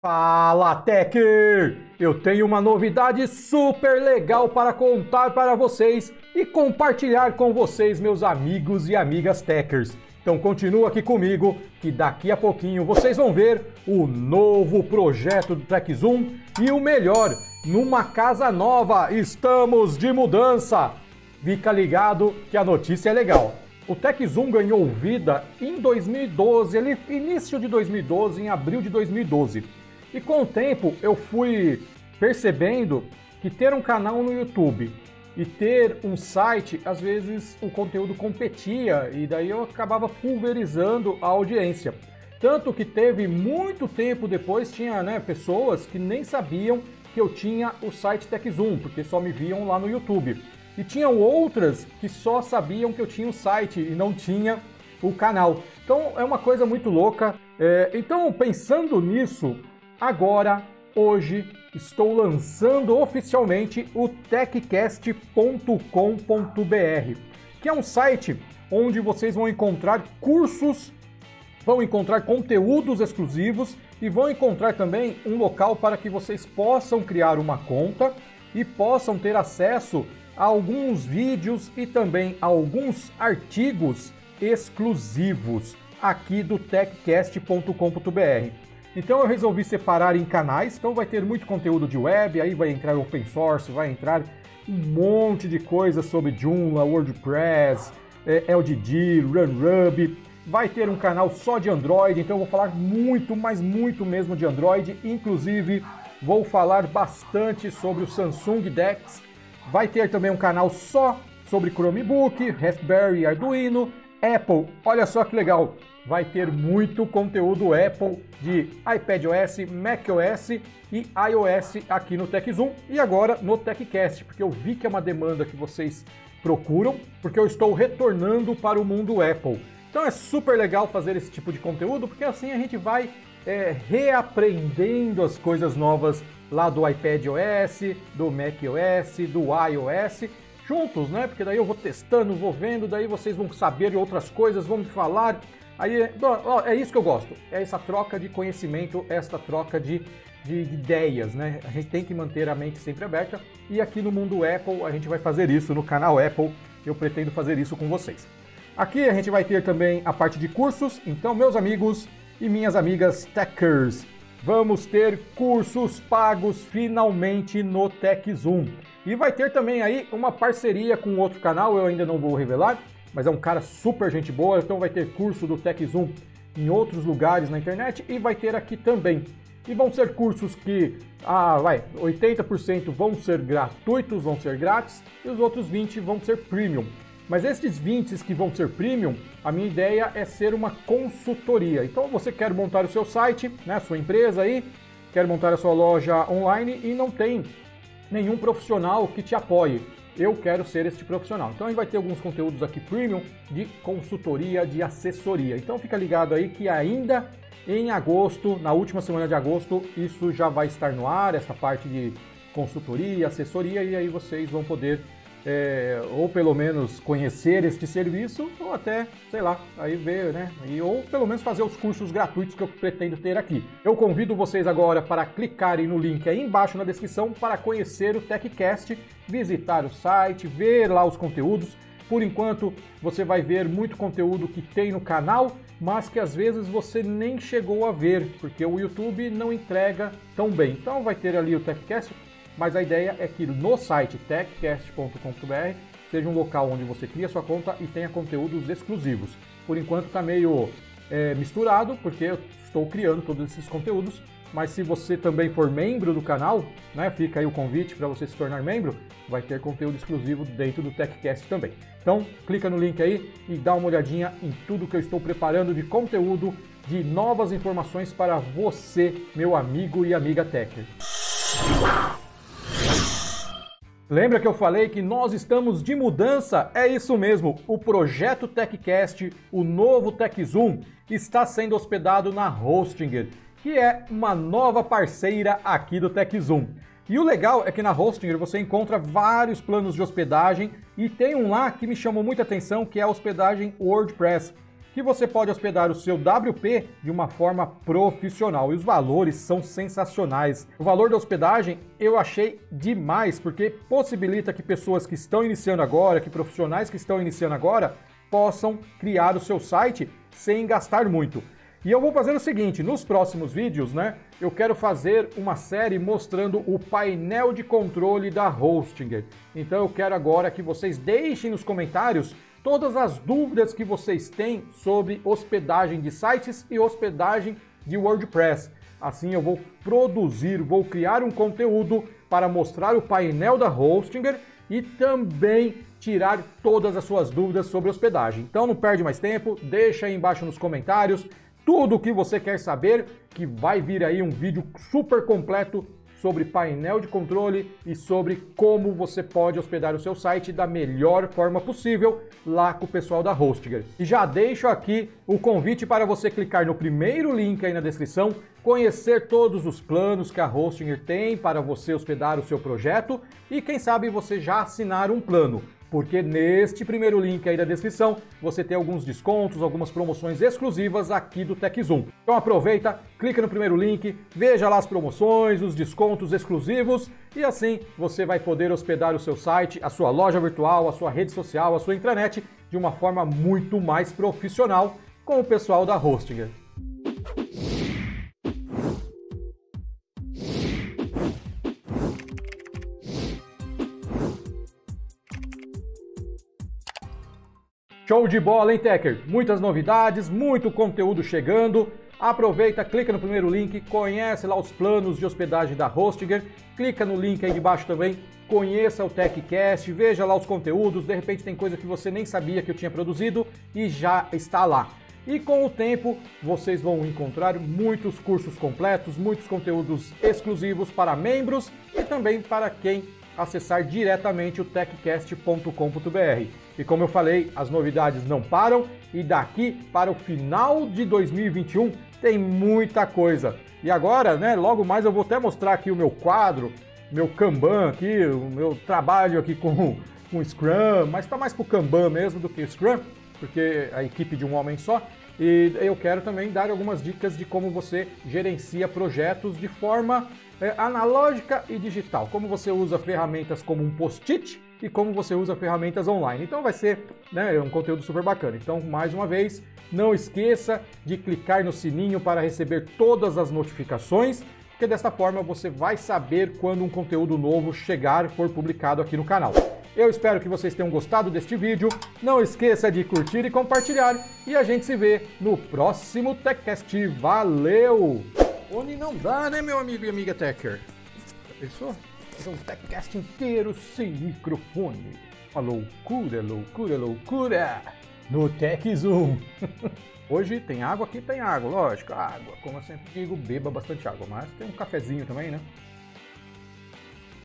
Fala, Techer! Eu tenho uma novidade super legal para contar para vocês e compartilhar com vocês, meus amigos e amigas Techers. Então continua aqui comigo que daqui a pouquinho vocês vão ver o novo projeto do TechZoom e o melhor, numa casa nova, estamos de mudança. Fica ligado que a notícia é legal. O TechZoom ganhou vida em 2012, início de 2012, em abril de 2012. E com o tempo eu fui percebendo que ter um canal no YouTube e ter um site, às vezes o conteúdo competia e daí eu acabava pulverizando a audiência. Tanto que teve muito tempo depois, tinha pessoas que nem sabiam que eu tinha o site TechZoom, porque só me viam lá no YouTube. E tinham outras que só sabiam que eu tinha o site e não tinha o canal. Então é uma coisa muito louca. Então pensando nisso, agora, hoje, estou lançando oficialmente o techcast.com.br, que é um site onde vocês vão encontrar cursos, vão encontrar conteúdos exclusivos e vão encontrar também um local para que vocês possam criar uma conta e possam ter acesso a alguns vídeos e também a alguns artigos exclusivos aqui do techcast.com.br. Então eu resolvi separar em canais, então vai ter muito conteúdo de web, aí vai entrar open source, vai entrar um monte de coisa sobre Joomla, WordPress, LDD, RunRub, vai ter um canal só de Android, então eu vou falar muito, mas muito mesmo de Android, inclusive vou falar bastante sobre o Samsung DeX, vai ter também um canal só sobre Chromebook, Raspberry, Arduino, Apple, olha só que legal! Vai ter muito conteúdo Apple de iPadOS, macOS e iOS aqui no TechZoom e agora no TechCast, porque eu vi que é uma demanda que vocês procuram, porque eu estou retornando para o mundo Apple. Então é super legal fazer esse tipo de conteúdo, porque assim a gente vai reaprendendo as coisas novas lá do iPadOS, do macOS, do iOS, juntos, né? Porque daí eu vou testando, vou vendo, daí vocês vão saber de outras coisas, vão me falar. Aí, é isso que eu gosto, é essa troca de conhecimento, essa troca de ideias, né? A gente tem que manter a mente sempre aberta e aqui no mundo Apple a gente vai fazer isso, no canal Apple eu pretendo fazer isso com vocês. Aqui a gente vai ter também a parte de cursos, então meus amigos e minhas amigas Techers, vamos ter cursos pagos finalmente no TechZoom. E vai ter também aí uma parceria com outro canal, eu ainda não vou revelar, mas é um cara super gente boa, então vai ter curso do TechZoom em outros lugares na internet e vai ter aqui também. E vão ser cursos que, 80% vão ser gratuitos, vão ser grátis, e os outros 20% vão ser premium. Mas esses 20% que vão ser premium, a minha ideia é ser uma consultoria. Então você quer montar o seu site, né, sua empresa aí, quer montar a sua loja online e não tem nenhum profissional que te apoie. Eu quero ser este profissional. Então a gente vai ter alguns conteúdos aqui premium de consultoria, de assessoria. Então fica ligado aí que ainda em agosto, na última semana de agosto, isso já vai estar no ar, essa parte de consultoria, assessoria, e aí vocês vão poder ou pelo menos conhecer este serviço, ou até, sei lá, aí ver, né? Ou pelo menos fazer os cursos gratuitos que eu pretendo ter aqui. Eu convido vocês agora para clicarem no link aí embaixo na descrição para conhecer o TechCast, visitar o site, ver lá os conteúdos. Por enquanto, você vai ver muito conteúdo que tem no canal, mas que às vezes você nem chegou a ver, porque o YouTube não entrega tão bem. Então vai ter ali o TechCast, mas a ideia é que no site techcast.com.br seja um local onde você cria sua conta e tenha conteúdos exclusivos. Por enquanto está meio misturado, porque eu estou criando todos esses conteúdos, mas se você também for membro do canal, né, fica aí o convite para você se tornar membro, vai ter conteúdo exclusivo dentro do TechCast também. Então clica no link aí e dá uma olhadinha em tudo que eu estou preparando de conteúdo, de novas informações para você, meu amigo e amiga Techer. Lembra que eu falei que nós estamos de mudança? É isso mesmo, o projeto TechCast, o novo TechZoom, está sendo hospedado na Hostinger, que é uma nova parceira aqui do TechZoom. E o legal é que na Hostinger você encontra vários planos de hospedagem e tem um lá que me chamou muita atenção, que é a hospedagem WordPress. que você pode hospedar o seu WP de uma forma profissional. E os valores são sensacionais. O valor da hospedagem eu achei demais, porque possibilita que pessoas que estão iniciando agora, que profissionais que estão iniciando agora, possam criar o seu site sem gastar muito. E eu vou fazer o seguinte, nos próximos vídeos, né, eu quero fazer uma série mostrando o painel de controle da Hostinger. Então eu quero agora que vocês deixem nos comentários todas as dúvidas que vocês têm sobre hospedagem de sites e hospedagem de WordPress. Assim eu vou criar um conteúdo para mostrar o painel da Hostinger e também tirar todas as suas dúvidas sobre hospedagem. Então não perde mais tempo, deixa aí embaixo nos comentários tudo o que você quer saber, que vai vir aí um vídeo super completo sobre painel de controle e sobre como você pode hospedar o seu site da melhor forma possível lá com o pessoal da Hostinger. E já deixo aqui o convite para você clicar no primeiro link aí na descrição, conhecer todos os planos que a Hostinger tem para você hospedar o seu projeto e quem sabe você já assinar um plano. Porque neste primeiro link aí da descrição você tem alguns descontos, algumas promoções exclusivas aqui do TechZoom. Então aproveita, clica no primeiro link, veja lá as promoções, os descontos exclusivos e assim você vai poder hospedar o seu site, a sua loja virtual, a sua rede social, a sua intranet de uma forma muito mais profissional com o pessoal da Hostinger. Show de bola, hein, Techer? Muitas novidades, muito conteúdo chegando. Aproveita, clica no primeiro link, conhece lá os planos de hospedagem da Hostinger, clica no link aí de baixo também, conheça o TechCast, veja lá os conteúdos, de repente tem coisa que você nem sabia que eu tinha produzido e já está lá. E com o tempo vocês vão encontrar muitos cursos completos, muitos conteúdos exclusivos para membros e também para quem acessar diretamente o techcast.com.br. E como eu falei, as novidades não param e daqui para o final de 2021 tem muita coisa. E agora, né, logo mais eu vou até mostrar aqui o meu quadro, meu Kanban aqui, o meu trabalho aqui com Scrum, mas está mais para o Kanban mesmo do que Scrum, porque a equipe de um homem só. E eu quero também dar algumas dicas de como você gerencia projetos de forma analógica e digital. Como você usa ferramentas como um post-it e como você usa ferramentas online. Então vai ser, né, um conteúdo super bacana. Então, mais uma vez, não esqueça de clicar no sininho para receber todas as notificações, porque desta forma você vai saber quando um conteúdo novo chegar, for publicado aqui no canal. Eu espero que vocês tenham gostado deste vídeo. Não esqueça de curtir e compartilhar. E a gente se vê no próximo TechCast. Valeu! Onde não dá, né, meu amigo e amiga Techer? Já pensou? Fazer um TechCast inteiro sem microfone. Uma loucura, loucura, loucura! No TechZoom. Hoje tem água, aqui tem água, lógico. Água, como eu sempre digo, beba bastante água. Mas tem um cafezinho também, né?